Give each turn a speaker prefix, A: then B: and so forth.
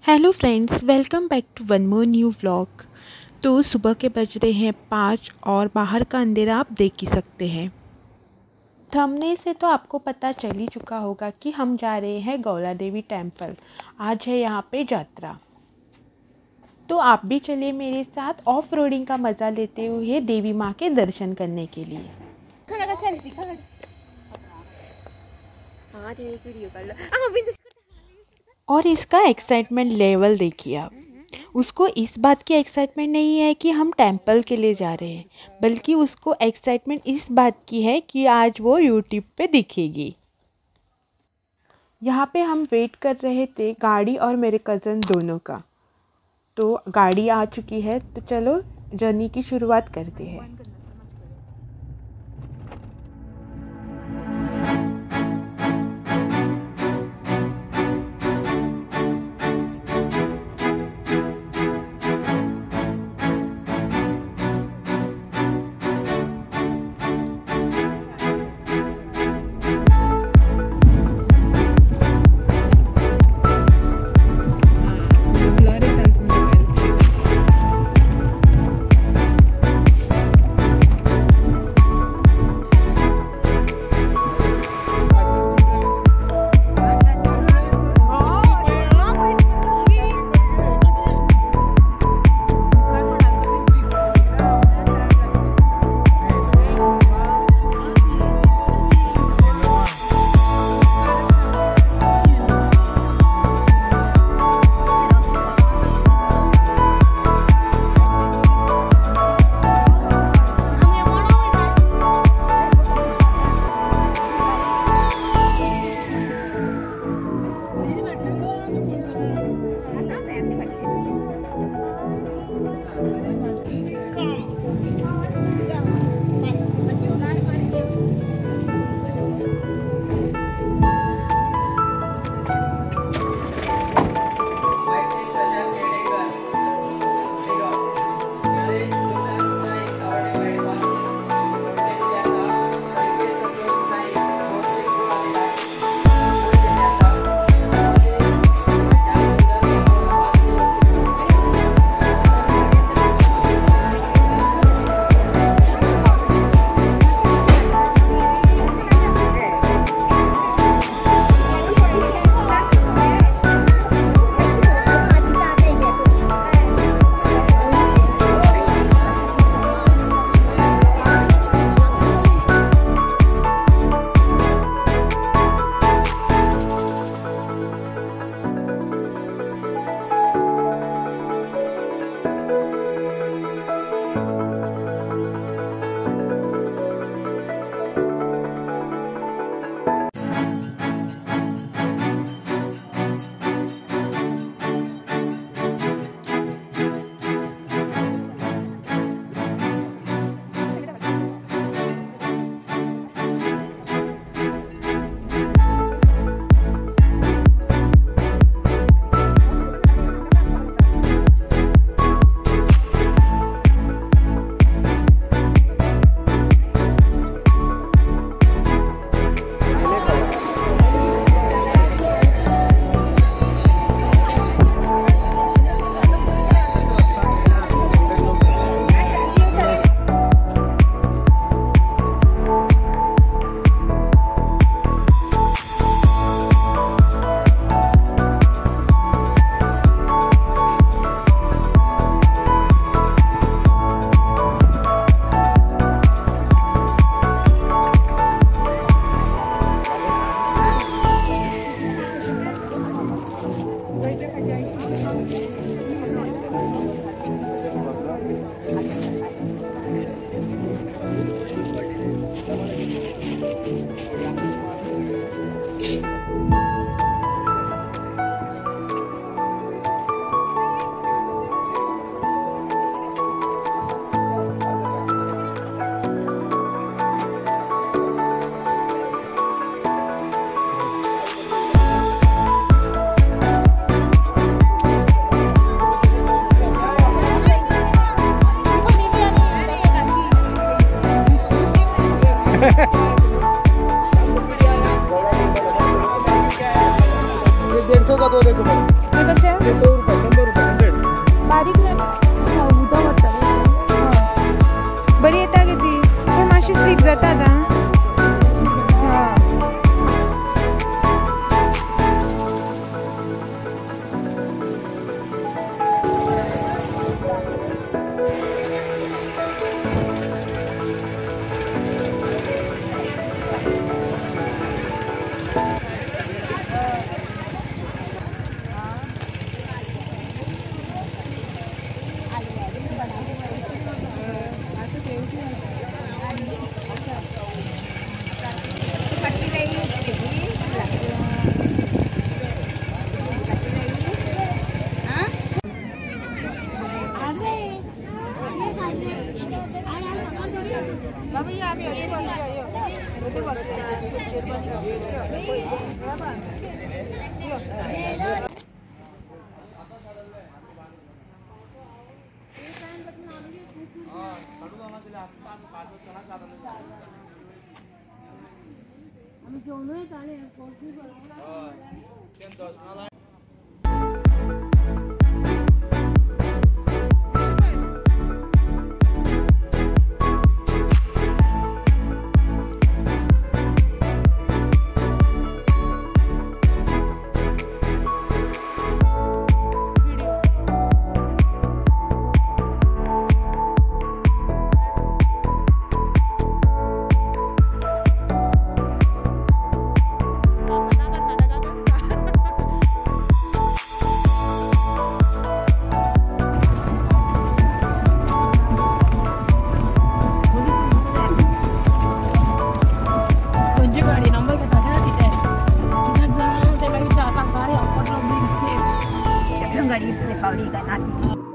A: Hello friends, welcome back to one more new vlog. तो सुबह के बज रहे हैं 5 और बाहर का अंधेरा आप देख ही सकते हैं। थंबनेल से तो आपको पता चल ही चुका होगा कि हम जा रहे हैं गौरा देवी टेम्पल। आज है यहाँ पे यात्रा। तो आप भी चलिए मेरे साथ ऑफ रोडिंग का मज़ा लेते हुए देवी माँ के दर्शन करने के लिए। और इसका एक्साइटमेंट लेवल देखिए आप। उसको इस बात की एक्साइटमेंट नहीं है कि हम टेंपल के लिए जा रहे हैं, बल्कि उसको एक्साइटमेंट इस बात की है कि आज वो यूट्यूब पे दिखेगी। यहाँ पे हम वेट कर रहे थे गाड़ी और मेरे कज़न दोनों का। तो गाड़ी आ चुकी है, तो चलो जर्नी की शुरुआत करते हैं। कशा
B: ते 100 रुपये 100 रुपये 100
A: बारीक नाही उदा वाटतं बरी येता किती पण मातशी स्लीप जाता आता
C: Nggak di Bali kan nanti.